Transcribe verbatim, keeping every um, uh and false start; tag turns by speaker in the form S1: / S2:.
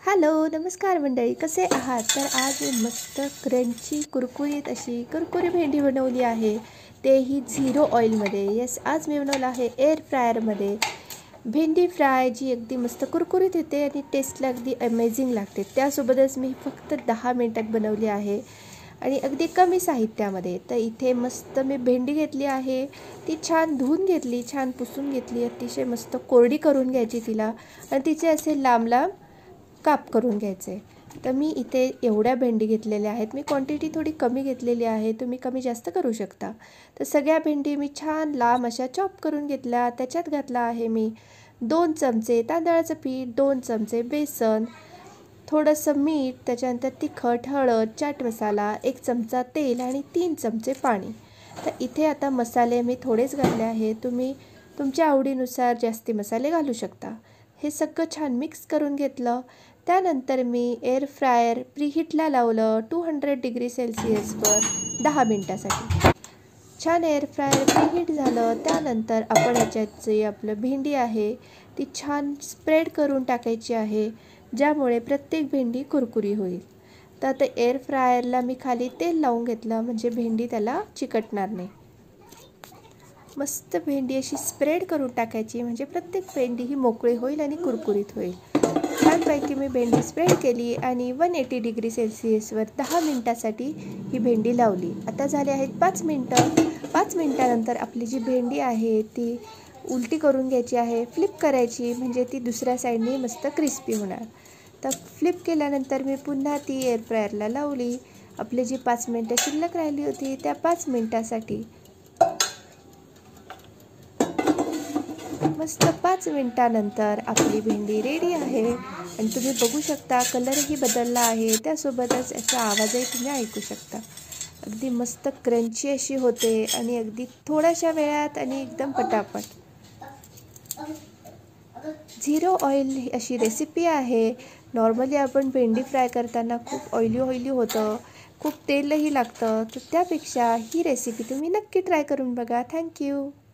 S1: Hello नमस्कार मंडळी, कसे आहात? तर आज मी मस्त क्रंची कुरकुरीत अशी कुरकुरी भेंडी बनवली आहे, तेही झिरो ऑइलमध्ये. येस, आज मी बनवलं आहे एअर फ्रायरमध्ये भेंडी फ्राय, जी अगदी मस्त कुरकुरीत येते आणि टेस्टला अगदी अमेझिंग लागते. त्यासोबतच मी फक्त दहा मिनटात बनवली आहे आणि अगदी कमी साहित्यामध्ये. तर इथे मस्त मी भेंडी घेतली आहे, ती छान धुवून घेतली, छान पुसून घेतली, अतिशय मस्त कोरडी करून घ्यायची तिला आणि तिचे असे लांब लांब काप करून घ्यायचे. तर मी इथे एवढ्या भेंडी घेतलेल्या आहेत. मी क्वांटिटी थोडी कमी घेतलेली आहे, तुम्ही कमी जास्त करू शकता. तर सगळ्या भेंडी मी छान लांब अशा चॉप करून घेतल्या. त्याच्यात घातला आहे मी दोन चमचे तांदळाचं पीठ, दोन चमचे बेसन, थोडंसं मीठ, त्याच्यानंतर तिखट, हळद, चाट मसाला, एक चमचा तेल आणि तीन चमचे पाणी. तर इथे आता मसाले मी थोडेच घातले आहे, तुम्ही तुमच्या आवडीनुसार जास्ती मसाले घालू शकता. हे सगळं छान मिक्स करून घेतलं. त्यानंतर मी एअर फ्रायर प्रीहीटला लावलं टू हंड्रेड डिग्री सेल्सिअसवर दहा मिनटासाठी. छान एअर फ्रायर प्रीहीट झालं. त्यानंतर आपण याच्यात जे आपलं भेंडी आहे ती छान स्प्रेड करून टाकायची आहे, ज्यामुळे प्रत्येक भेंडी कुरकुरी होईल. तर आता एअर फ्रायरला मी खाली तेल लावून घेतलं, म्हणजे भेंडी त्याला चिकटणार नाही. मस्त भेंडी अशी स्प्रेड करून टाकायची, म्हणजे प्रत्येक भेंडी ही मोकळी होईल आणि कुरकुरीत होईल. छानपैकी मी भेंडी स्प्रेड केली आणि वन एटी डिग्री सेल्सिअसवर दहा मिनटासाठी ही भेंडी लावली. आता झाली आहेत पाच मिनटं. पाच मिनटानंतर आपली जी भेंडी आहे ती उलटी करून घ्यायची आहे, फ्लिप करायची, म्हणजे ती दुसऱ्या साईडने मस्त क्रिस्पी होणार. तर फ्लिप केल्यानंतर मी पुन्हा ती एअर फ्रायरला लावली. आपली जी पाच मिनटं शिल्लक राहिली होती त्या पाच मिनटासाठी मस्त पाच मिनटानंतर आपली भेंडी रेडी आहे आणि तुम्ही बघू शकता कलरही बदलला आहे. त्यासोबतच याचा आवाजही तुम्ही ऐकू शकता. अगदी मस्त क्रंची अशी होते आणि अगदी थोड्याशा वेळात आणि एकदम पटापट. झिरो ऑइल अशी रेसिपी आहे. नॉर्मली आपण भेंडी फ्राय करताना खूप ऑइली ऑइली होतं, खूप तेलही लागतं. तर त्यापेक्षा ही रेसिपी तुम्ही नक्की ट्राय करून बघा. थँक्यू.